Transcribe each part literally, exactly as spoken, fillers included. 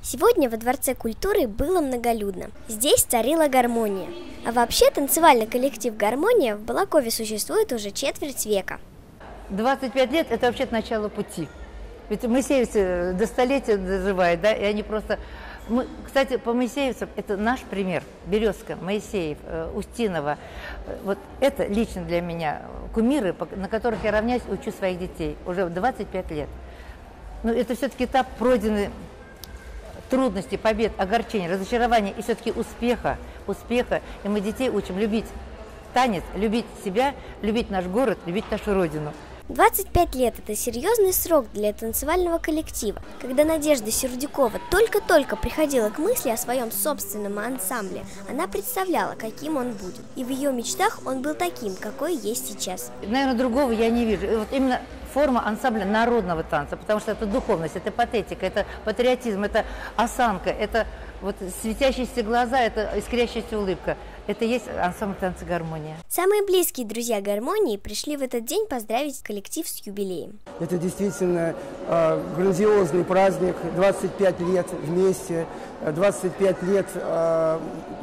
Сегодня во Дворце культуры было многолюдно. Здесь царила гармония. А вообще танцевальный коллектив «Гармония» в Балакове существует уже четверть века. двадцать пять лет – это вообще начало пути. Ведь моисеевцы до столетия доживают, да, и они просто… Мы, кстати, по моисеевцам это наш пример. Березка, Моисеев, Устинова. Вот это лично для меня кумиры, на которых я равняюсь, учу своих детей уже в двадцать пять лет. Но это все-таки этап пройденный трудностей, побед, огорчений, разочарования и все-таки успеха, успеха. И мы детей учим любить танец, любить себя, любить наш город, любить нашу родину. двадцать пять лет – это серьезный срок для танцевального коллектива. Когда Надежда Сердюкова только-только приходила к мысли о своем собственном ансамбле, она представляла, каким он будет. И в ее мечтах он был таким, какой есть сейчас. Наверное, другого я не вижу. И вот именно форма ансамбля народного танца, потому что это духовность, это патетика, это патриотизм, это осанка, это вот светящиеся глаза, это искрящаяся улыбка. Это и есть ансамбль танца «Гармония». Самые близкие друзья «Гармонии» пришли в этот день поздравить коллектив с юбилеем. Это действительно э, грандиозный праздник, двадцать пять лет вместе, двадцать пять лет э,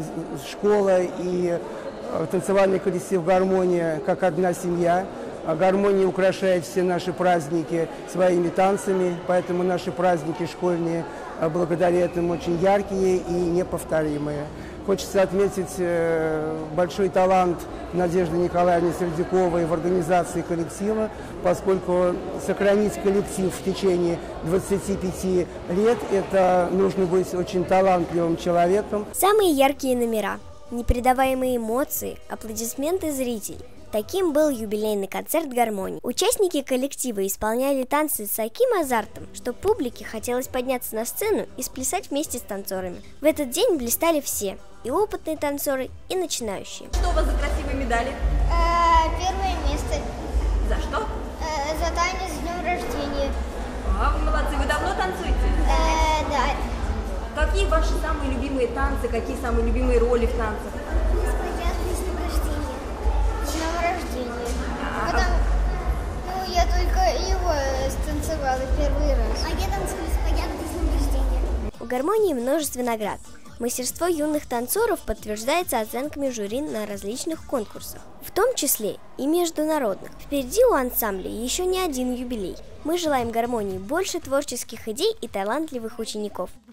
школа и э, танцевальный коллектив «Гармония» как одна семья. «Гармония» украшает все наши праздники своими танцами, поэтому наши праздники школьные благодаря этому очень яркие и неповторимые. Хочется отметить большой талант Надежды Николаевны Сердюковой в организации коллектива, поскольку сохранить коллектив в течение двадцати пяти лет – это нужно быть очень талантливым человеком. Самые яркие номера, непередаваемые эмоции, аплодисменты зрителей. Таким был юбилейный концерт «Гармонии». Участники коллектива исполняли танцы с таким азартом, что публике хотелось подняться на сцену и сплясать вместе с танцорами. В этот день блистали все – и опытные танцоры, и начинающие. Что у вас за красивые медали? Э, первое место. За что? Э, за танец с днем рождения. А, вы молодцы. Вы давно танцуете? Э, да. Какие ваши самые любимые танцы, какие самые любимые роли в танцах? Потом, ну, я только его станцевала первый раз. А я танцую с «Понятно» с днем рождения. У «Гармонии» множество наград. Мастерство юных танцоров подтверждается оценками жюри на различных конкурсах, в том числе и международных. Впереди у ансамбля еще не один юбилей. Мы желаем «Гармонии» больше творческих идей и талантливых учеников.